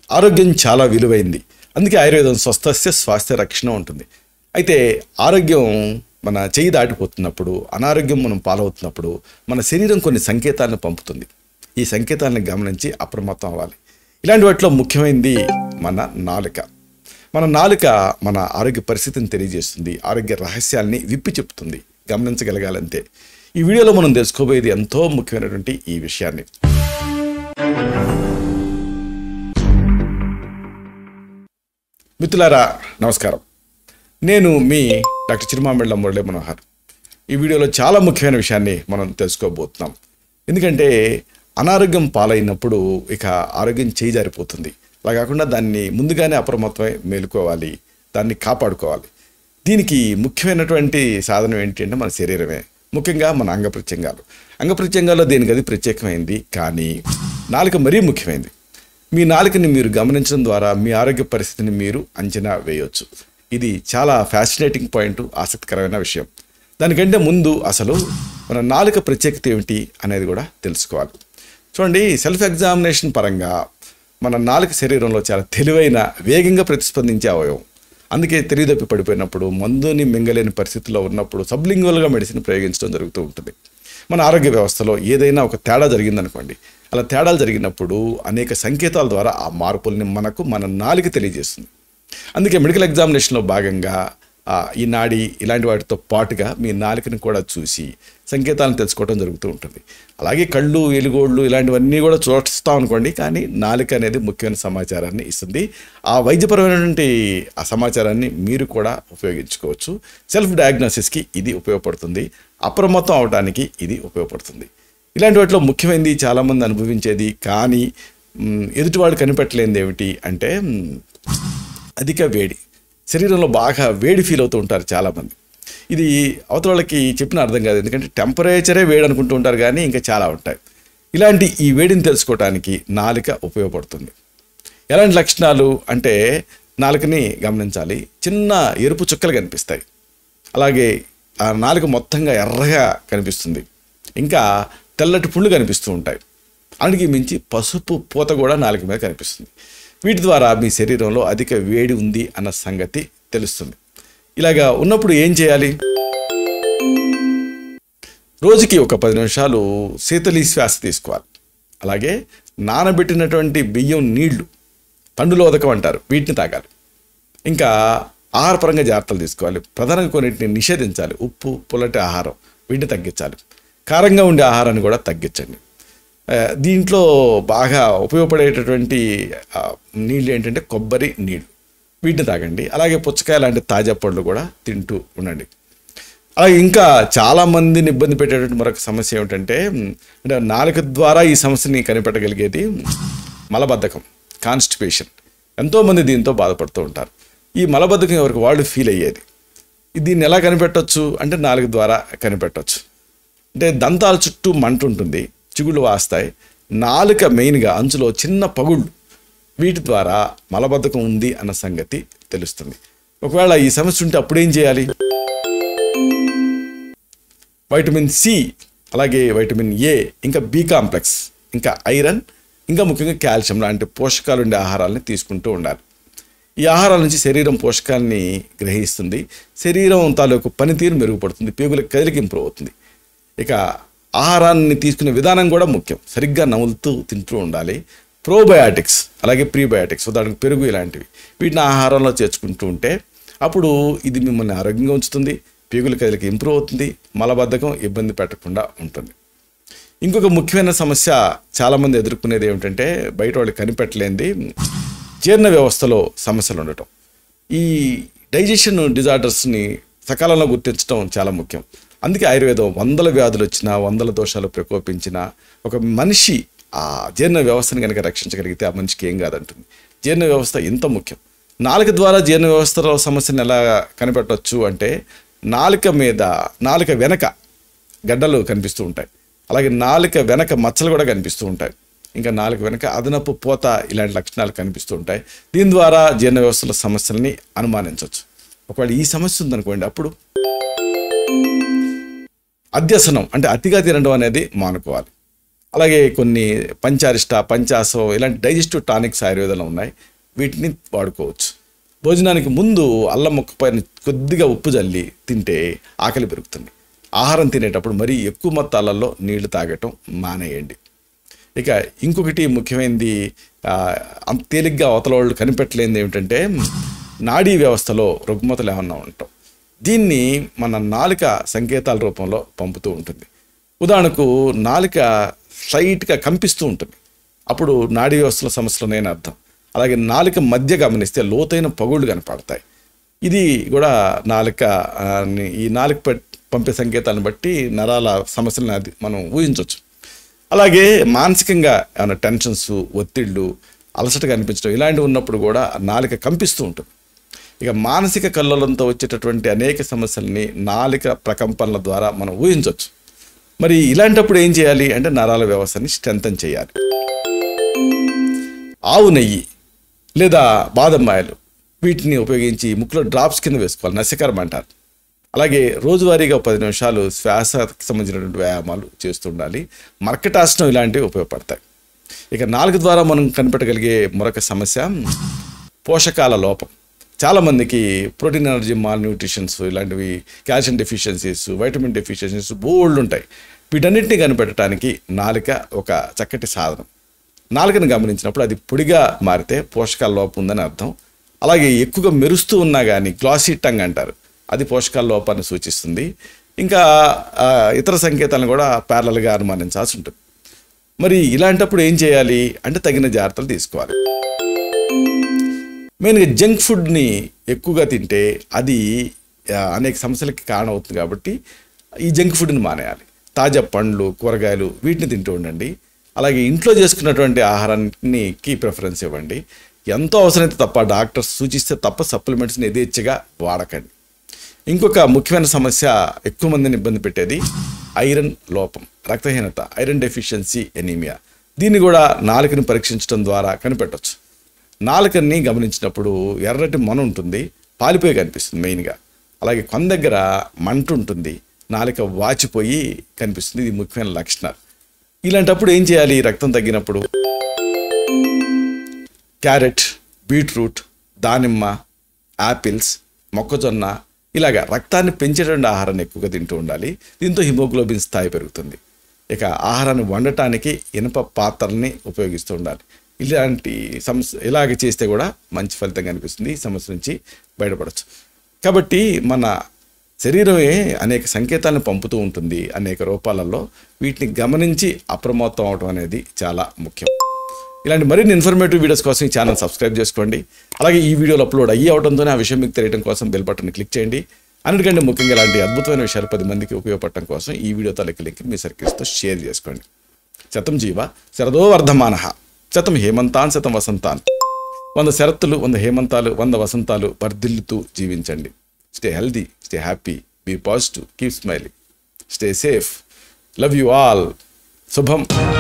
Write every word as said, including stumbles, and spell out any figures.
ఆరోగ్యం చాలా విలువైంది. అందుకే ఆయుర్వేదం స్వస్థస్య స్వాస్థ్య రక్షణ ఉంటుంది. అయితే ఆరోగ్యం మన చేయి దాటిపోతున్నప్పుడు, అనారోగ్యం మనం పాలవుతున్నప్పుడు మన శరీరం కొన్ని సంకేతాలను పంపుతుంది. ఈ సంకేతాలను గమనించి అప్రమత్తం అవ్వాలి. ఇలాంటి వాటిలో ముఖ్యమైనది మన నాలుక. మన నాలుక మన ఆరోగ్య పరిస్థితిని తెలియజేస్తుంది, ఆరోగ్య రహస్యాల్ని విప్పి చెప్తుంది. గమనించగలగాలంతే. ఈ వీడియోలో మనం తెలుసుకోబోయేది ఎంతో ముఖ్యమైనటువంటి ఈ విషయాన్ని. మిత్రులారా నమస్కారం. నేను మీ డాక్టర్ చిరుమామిళ్ళ మురళీ మనోహర్. ఈ వీడియోలో చాలా ముఖ్యమైన విషయాన్ని మనం తెలుసుకోబోతున్నాం. ఎందుకంటే అనారోగ్యం పాలైనప్పుడు ఇక ఆరోగ్యం చేయి జారిపోతుంది. అలా కాకుండా దాన్ని ముందుగానే అప్రమత్తమై మేలుకోవాలి, దాన్ని కాపాడుకోవాలి. దీనికి ముఖ్యమైనటువంటి సాధనం ఏంటి అంటే మన శరీరమే, ముఖ్యంగా మన అంగ ప్రత్యంగాలు. అంగ ప్రత్యంగాల్లో దేనికి అది ప్రత్యేకమైంది, కానీ నాలుక మరీ ముఖ్యమైనది. మీ నాలుకని మీరు గమనించడం ద్వారా మీ ఆరోగ్య పరిస్థితిని మీరు అంచనా వేయవచ్చు. ఇది చాలా ఫ్యాసినేటింగ్ పాయింట్, ఆసక్తికరమైన విషయం. దానికంటే ముందు అసలు మన నాలుక ప్రత్యేకత ఏమిటి అనేది కూడా తెలుసుకోవాలి. చూడండి, సెల్ఫ్ ఎగ్జామినేషన్ పరంగా మన నాలుక శరీరంలో చాలా తెలివైన, వేగంగా ప్రతిస్పందించే అవయవం. అందుకే తెలివితప్పి పడిపోయినప్పుడు, మందుని మింగలేని పరిస్థితుల్లో ఉన్నప్పుడు సబ్లింగ్వల్గా మెడిసిన్ ప్రయోగించడం జరుగుతూ ఉంటుంది. మన ఆరోగ్య వ్యవస్థలో ఏదైనా ఒక తేడా జరిగిందనుకోండి, అలా తేడాలు జరిగినప్పుడు అనేక సంకేతాల ద్వారా ఆ మార్పుల్ని మనకు మన నాలుక తెలియజేస్తుంది. అందుకే మెడికల్ ఎగ్జామినేషన్లో భాగంగా ఈ నాడి ఇలాంటి వాటితో పాటుగా మీ నాలుకని కూడా చూసి సంకేతాలను తెలుసుకోవడం జరుగుతూ ఉంటుంది. అలాగే కళ్ళు, ఎలుగోళ్ళు ఇలాంటివన్నీ కూడా చూస్తాం అనుకోండి, కానీ నాలుక అనేది ముఖ్యమైన సమాచారాన్ని ఇస్తుంది. ఆ వైద్యపరమైనటువంటి ఆ సమాచారాన్ని మీరు కూడా ఉపయోగించుకోవచ్చు. సెల్ఫ్ డయాగ్నోసిస్కి ఇది ఉపయోగపడుతుంది, అప్రమత్తం అవడానికి ఇది ఉపయోగపడుతుంది. ఇలాంటి వాటిలో ముఖ్యమైనది చాలామంది అనుభవించేది, కానీ ఎదుటివాడు కనిపెట్టలేనిది ఏమిటి అంటే అధిక వేడి. శరీరంలో బాగా వేడి ఫీల్ అవుతూ ఉంటారు చాలామంది. ఇది అవతల వాళ్ళకి చెప్పిన అర్థం కాదు, ఎందుకంటే టెంపరేచరే వేడి అనుకుంటూ ఉంటారు, కానీ ఇంకా చాలా ఉంటాయి. ఇలాంటి ఈ వేడిని తెలుసుకోవడానికి నాలుక ఉపయోగపడుతుంది. ఎలాంటి లక్షణాలు అంటే నాలుకని గమనించాలి. చిన్న ఎరుపు చుక్కలు కనిపిస్తాయి, అలాగే ఆ నాలుక మొత్తంగా ఎర్రగా కనిపిస్తుంది, ఇంకా తెల్లటి పుళ్ళు కనిపిస్తూ ఉంటాయి. అన్నిటికి మించి పసుపు పూత కూడా నాలుక మీద కనిపిస్తుంది. వీటి ద్వారా మీ శరీరంలో అధిక వేడి ఉంది అన్న సంగతి తెలుస్తుంది. ఇలాగా ఉన్నప్పుడు ఏం చేయాలి? రోజుకి ఒక పది నిమిషాలు శీతలి శ్వాస తీసుకోవాలి. అలాగే నానబెట్టినటువంటి బియ్యం నీళ్లు, తండులోదకం అంటారు, వీటిని తాగాలి. ఇంకా ఆహారపరంగా జాగ్రత్తలు తీసుకోవాలి. ప్రధానంగా కొన్నిటిని నిషేధించాలి. ఉప్పు, పుల్లటి ఆహారం వీటిని తగ్గించాలి. కారంగా ఉండే ఆహారాన్ని కూడా తగ్గించండి. దీంట్లో బాగా ఉపయోగపడేటటువంటి నీళ్ళు ఏంటంటే కొబ్బరి నీళ్ళు, వీటిని తాగండి. అలాగే పుచ్చకాయ లాంటి తాజా పళ్ళు కూడా తింటూ ఉండండి. అలాగే ఇంకా చాలామందిని ఇబ్బంది పెట్టేటువంటి మరొక సమస్య ఏమిటంటే, అంటే నాలుక ద్వారా ఈ సమస్యని కనిపెట్టగలిగేది మలబద్ధకం, కాన్స్టిపేషన్. ఎంతోమంది దీంతో బాధపడుతూ ఉంటారు. ఈ మలబద్ధకం ఎవరికి వాళ్ళు ఫీల్ అయ్యేది. దీన్ని ఎలా కనిపెట్టవచ్చు అంటే నాలుక ద్వారా కనిపెట్టవచ్చు. అంటే దంతాల చుట్టూ మంట ఉంటుంది, చిగుళ్ళు వాస్తాయి. నాలుక మెయిన్గా అంచులో చిన్న పగుళ్ళు, వీటి ద్వారా మలబద్ధకం ఉంది అన్న సంగతి తెలుస్తుంది. ఒకవేళ ఈ సమస్య ఉంటే అప్పుడేం చేయాలి? వైటమిన్ సి, అలాగే వైటమిన్ ఏ, ఇంకా బి కాంప్లెక్స్, ఇంకా ఐరన్, ఇంకా ముఖ్యంగా కాల్షియం లాంటి పోషకాలు ఉండే ఆహారాలని తీసుకుంటూ ఉండాలి. ఈ ఆహారాల నుంచి శరీరం పోషకాలని గ్రహిస్తుంది, శరీరం తాలూకు పనితీరు మెరుగుపడుతుంది, పేగుల కదలిక ఇంప్రూవ్ అవుతుంది. ఇక ఆహారాన్ని తీసుకునే విధానం కూడా ముఖ్యం. సరిగ్గా నములుతూ తింటూ ఉండాలి. ప్రోబయాటిక్స్, అలాగే ప్రీబయాటిక్స్, ఉదాహరణకు పెరుగు ఇలాంటివి, వీటిని ఆహారంలో చేర్చుకుంటూ ఉంటే అప్పుడు ఇది మిమ్మల్ని ఆరోగ్యంగా ఉంచుతుంది, పేగుల కదలిక ఇంప్రూవ్ అవుతుంది, మలబద్ధకం ఇబ్బంది పెట్టకుండా ఉంటుంది. ఇంకొక ముఖ్యమైన సమస్య చాలామంది ఎదుర్కొనేది ఏమిటంటే, బయట వాళ్ళకి కనిపెట్టలేనిది జీర్ణ వ్యవస్థలో సమస్యలు ఉండటం. ఈ డైజెషన్ డిజార్డర్స్ని సకాలంలో గుర్తించడం చాలా ముఖ్యం. అందుకే ఆయుర్వేదం వందల వ్యాధులు వచ్చినా, వందల దోషాలు ప్రకోపించిన ఒక మనిషి ఆ జీర్ణ వ్యవస్థను కనుక రక్షించగలిగితే ఆ మనిషికి ఏం కాదంటుంది. జీర్ణ వ్యవస్థ ఎంత ముఖ్యం. నాలుక ద్వారా జీర్ణ వ్యవస్థలో సమస్యను ఎలా కనిపెట్టవచ్చు అంటే, నాలుక మీద, నాలుక వెనక గడ్డలు కనిపిస్తూ ఉంటాయి, అలాగే నాలుక వెనక మచ్చలు కూడా కనిపిస్తూ ఉంటాయి, ఇంకా నాలుక వెనక అదనపు పూత, ఇలాంటి లక్షణాలు కనిపిస్తూ ఉంటాయి. దీని ద్వారా జీర్ణ వ్యవస్థల సమస్యలని అనుమానించవచ్చు. ఒకవేళ ఈ సమస్య ఉందనుకోండి, అప్పుడు అధ్యసనం అంటే అతిగా తినడం అనేది మానుకోవాలి. అలాగే కొన్ని పంచారిష్ట, పంచాసం ఇలాంటి డైజెస్టివ్ టానిక్స్ ఆయుర్వేదంలో ఉన్నాయి. వీటిని వాడుకోవచ్చు. భోజనానికి ముందు అల్లం ముక్క పైన కొద్దిగా ఉప్పు జల్లి తింటే ఆకలి పెరుగుతుంది. ఆహారం తినేటప్పుడు మరీ ఎక్కువ మొత్తాలలో నీళ్లు తాగటం మానేయండి. ఇక ఇంకొకటి ముఖ్యమైనది, అంత తేలిగ్గా అవతల వాళ్ళు కనిపెట్టలేనిది ఏమిటంటే నాడీ వ్యవస్థలో రుగ్మతలు ఏమన్నా ఉంటాం. దీన్ని మన నాలుక సంకేతాల రూపంలో పంపుతూ ఉంటుంది. ఉదాహరణకు నాలుక స్ట్రైట్గా కంపిస్తూ ఉంటుంది, అప్పుడు నాడీ వ్యవస్థల సమస్యలున్నాయని అర్థం. అలాగే నాలుక మధ్య గమనిస్తే లోతైన పగుళ్ళు కనపడతాయి. ఇది కూడా నాలుక ఈ నాలుక పంపే సంకేతాలను బట్టి నరాల సమస్యలను అది మనం ఊహించవచ్చు. అలాగే మానసికంగా ఏమైనా టెన్షన్స్, ఒత్తిళ్ళు, అలసటగా అనిపించడం ఇలాంటివి ఉన్నప్పుడు కూడా నాలుక కంపిస్తూ ఉంటుంది. ఇక మానసిక కల్లోలంతో వచ్చేటటువంటి అనేక సమస్యల్ని నాలుక ప్రకంపనల ద్వారా మనం ఊహించవచ్చు. మరి ఇలాంటప్పుడు ఏం చేయాలి అంటే నరాల వ్యవస్థని స్ట్రెంథన్ చేయాలి. ఆవు నెయ్యి లేదా బాదం ఆయిల్ వీటిని ఉపయోగించి ముక్కులో డ్రాప్స్ కింద వేసుకోవాలి, నస్యకరం అంటారు. అలాగే రోజువారీగా పది నిమిషాలు శ్వాసకి సంబంధించినటువంటి వ్యాయామాలు చేస్తుండాలి. మర్కటాసనం ఇలాంటివి ఉపయోగపడతాయి. ఇక నాలుగు ద్వారా మనం కనిపెట్టగలిగే మరొక సమస్య పోషకాల లోపం. చాలామందికి ప్రోటీన్, ఎనర్జీ మాల్ న్యూట్రిషన్స్ ఇలాంటివి, కాల్షియం డెఫిషియన్సీస్, వైటమిన్ డెఫిషియన్సీస్ బోల్డ్ ఉంటాయి. వీటన్నిటిని కనిపెట్టడానికి నాలుక ఒక చక్కటి సాధనం. నాలుకను గమనించినప్పుడు అది పొడిగా మారితే పోషకాల లోపం ఉందని అర్థం. అలాగే ఎక్కువగా మెరుస్తూ ఉన్నా కానీ గ్లాసీ టంగ్ అంటారు, అది పోషకాల లోపాన్ని సూచిస్తుంది. ఇంకా ఇతర సంకేతాలను కూడా ప్యారలల్గా అనుమానించాల్సి ఉంటుంది. మరి ఇలాంటప్పుడు ఏం చేయాలి అంటే తగిన జాగ్రత్తలు తీసుకోవాలి. మెయిన్గా జంక్ ఫుడ్ని ఎక్కువగా తింటే అది అనేక సమస్యలకి కారణం అవుతుంది. కాబట్టి ఈ జంక్ ఫుడ్ని మానేయాలి. తాజా పండ్లు, కూరగాయలు వీటిని తింటూ ఉండండి. అలాగే ఇంట్లో చేసుకున్నటువంటి ఆహారానికి ప్రిఫరెన్స్ ఇవ్వండి. ఎంతో అవసరమైతే తప్ప, డాక్టర్స్ సూచిస్తే తప్ప సప్లిమెంట్స్ని యథేచ్ఛగా వాడకండి. ఇంకొక ముఖ్యమైన సమస్య ఎక్కువ మందిని ఇబ్బంది పెట్టేది ఐరన్ లోపం, రక్తహీనత, ఐరన్ డెఫిషియన్సీ ఎనీమియా. దీన్ని కూడా నాలుకని పరీక్షించడం ద్వారా కనిపెట్టవచ్చు. నాలుకని గమనించినప్పుడు ఎర్రటి మన ఉంటుంది, పాలిపోయి కనిపిస్తుంది మెయిన్గా. అలాగే కొంత దగ్గర మంట ఉంటుంది, నాలుక వాచిపోయి కనిపిస్తుంది. ఇది ముఖ్యమైన లక్షణాలు. ఇలాంటప్పుడు ఏం చేయాలి? రక్తం తగ్గినప్పుడు క్యారెట్, బీట్రూట్, దానిమ్మ, యాపిల్స్, మొక్కజొన్న ఇలాగా రక్తాన్ని పెంచేటువంటి ఆహారాన్ని ఎక్కువగా తింటూ ఉండాలి. దీంతో హిమోగ్లోబిన్ స్థాయి పెరుగుతుంది. ఇక ఆహారాన్ని వండటానికి ఇనుప పాత్రల్ని ఉపయోగిస్తూ ఉండాలి. ఇలాంటి సమస్య ఇలాగ చేస్తే కూడా మంచి ఫలితం కనిపిస్తుంది. ఈ సమస్య నుంచి బయటపడవచ్చు. కాబట్టి మన శరీరమే అనేక సంకేతాలను పంపుతూ ఉంటుంది అనేక రూపాలలో. వీటిని గమనించి అప్రమత్తం అవడం అనేది చాలా ముఖ్యం. ఇలాంటి మరిన్ని ఇన్ఫర్మేటివ్ వీడియోస్ కోసం ఈ ఛానల్ సబ్స్క్రైబ్ చేసుకోండి. అలాగే ఈ వీడియోలు అప్లోడ్ అయ్యి అవడంతోనే ఆ విషయం మీకు తెలియడం కోసం బెల్ బటన్ని క్లిక్ చేయండి. అన్నిటికంటే ముఖ్యంగా ఇలాంటి అద్భుతమైన విషయాలు పది మందికి ఉపయోగపడటం కోసం ఈ వీడియో తాలూకు లింక్ మీ సర్కిల్స్తో షేర్ చేసుకోండి. శతం జీవ శరదో వర్ధమానః, శతం హేమంతాన్ శతం వసంతాన్. వంద శరత్తులు, వంద హేమంతాలు, వంద వసంతాలు వర్ధిల్లుతూ జీవించండి. Stay healthy, stay happy, be positive, keep smiling, stay safe. Love you all. శుభం.